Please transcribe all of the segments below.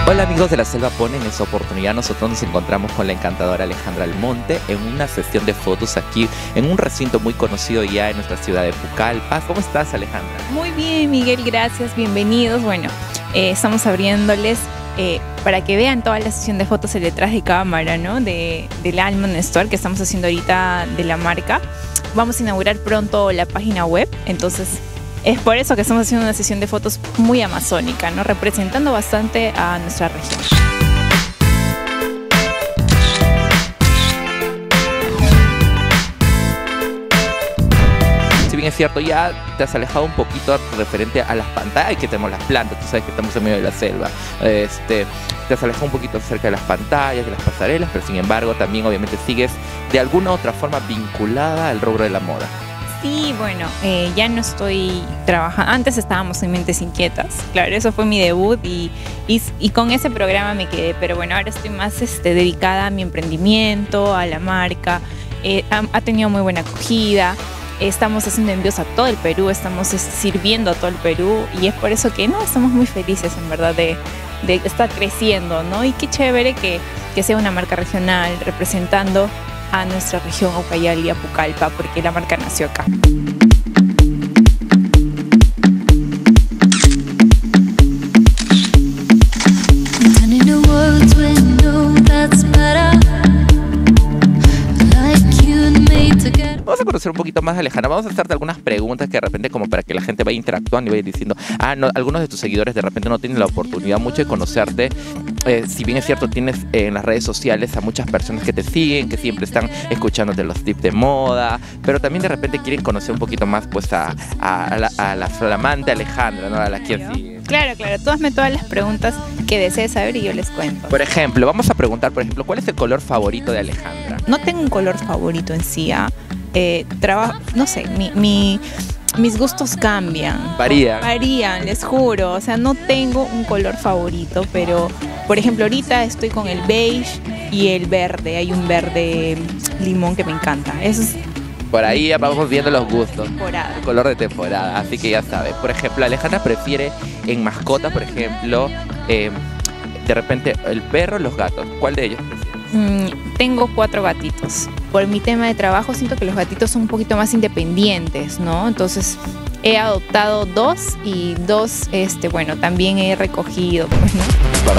Hola amigos de La Selva Pone, en esta oportunidad nosotros nos encontramos con la encantadora Alejandra Almonte en una sesión de fotos aquí en un recinto muy conocido ya en nuestra ciudad de Pucallpa. ¿Cómo estás, Alejandra? Muy bien, Miguel, gracias, bienvenidos. Bueno, estamos abriéndoles para que vean toda la sesión de fotos el detrás de cámara, ¿no? Del Almond Store que estamos haciendo ahorita de la marca. Vamos a inaugurar pronto la página web, entonces es por eso que estamos haciendo una sesión de fotos muy amazónica, ¿no? Representando bastante a nuestra región. Si bien es cierto, ya te has alejado un poquito referente a las pantallas, que tenemos las plantas, tú sabes que estamos en medio de la selva. Te has alejado un poquito acerca de las pantallas, de las pasarelas, pero sin embargo también obviamente sigues de alguna u otra forma vinculada al rubro de la moda. Sí, bueno, ya no estoy trabajando. Antes estábamos en Mentes Inquietas, claro, eso fue mi debut y con ese programa me quedé. Pero bueno, ahora estoy más dedicada a mi emprendimiento, a la marca. Ha tenido muy buena acogida. Estamos haciendo envíos a todo el Perú, estamos sirviendo a todo el Perú y es por eso que estamos muy felices en verdad de estar creciendo, ¿no? Y qué chévere que sea una marca regional representando a nuestra región Ucayali y a Pucallpa, porque la marca nació acá. Vamos a conocer un poquito más a Alejandra. Vamos a hacerte algunas preguntas que de repente como para que la gente vaya interactuando y vaya diciendo, no, algunos de tus seguidores de repente no tienen la oportunidad mucho de conocerte. Si bien es cierto, tienes en las redes sociales a muchas personas que te siguen, que siempre están escuchándote los tips de moda, pero también de repente quieren conocer un poquito más pues a la flamante Alejandra, ¿no? A la que sigue. Claro, tú hazme todas las preguntas que desees saber y yo les cuento. Por ejemplo, vamos a preguntar, ¿cuál es el color favorito de Alejandra? No tengo un color favorito en sí, no sé, mis gustos cambian. Varían, les juro. O sea, no tengo un color favorito, pero por ejemplo ahorita estoy con el beige y el verde. Hay un verde limón que me encanta. Eso es... Por ahí ya vamos viendo los gustos. Temporada. El color de temporada, así que ya sabes. Por ejemplo, Alejandra prefiere en mascotas, por ejemplo, de repente el perro o los gatos. ¿Cuál de ellos prefieres? Tengo 4 gatitos. Por mi tema de trabajo siento que los gatitos son un poquito más independientes, ¿no? Entonces he adoptado 2 y 2, bueno, también he recogido, pues, ¿no?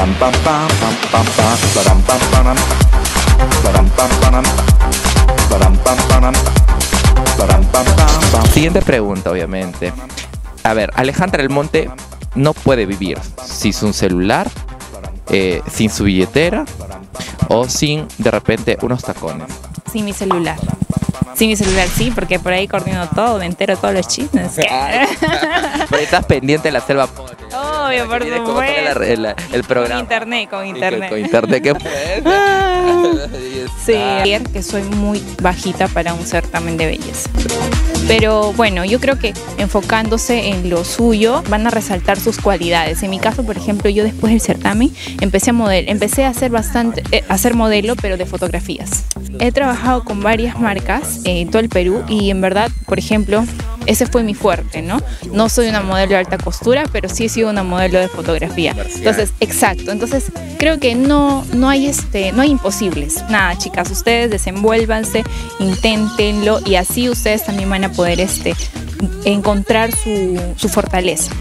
Siguiente pregunta, obviamente. A ver, Alejandra Almonte no puede vivir sin su celular, sin su billetera o sin, de repente, unos tacones. Sin mi celular. Sin mi celular, sí, porque por ahí coordino todo, me entero todos los chismes. Pero estás pendiente de La Selva Pone. Obvio, por supuesto. El programa. Con internet. Con internet, ¿qué sí, que soy muy bajita para un certamen de belleza. Pero bueno, yo creo que enfocándose en lo suyo van a resaltar sus cualidades. En mi caso, por ejemplo, yo después del certamen empecé a hacer modelo, pero de fotografías. He trabajado con varias marcas en todo el Perú y en verdad, por ejemplo, ese fue mi fuerte, ¿no? No soy una modelo de alta costura, pero sí he sido una modelo de fotografía. Entonces, exacto. Entonces, creo que no hay imposibles. Nada, chicas, ustedes desenvuélvanse, inténtenlo y así ustedes también van a poder encontrar su fortaleza.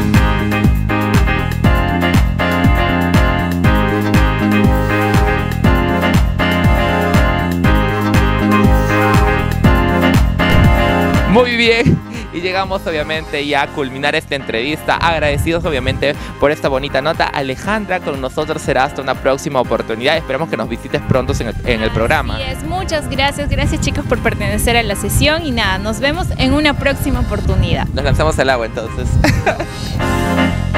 Muy bien, y llegamos obviamente ya a culminar esta entrevista. Agradecidos obviamente por esta bonita nota. Alejandra, con nosotros será hasta una próxima oportunidad. Esperamos que nos visites pronto en el programa. Así es, muchas gracias chicos por pertenecer a la sesión y nada, nos vemos en una próxima oportunidad. Nos lanzamos al agua entonces.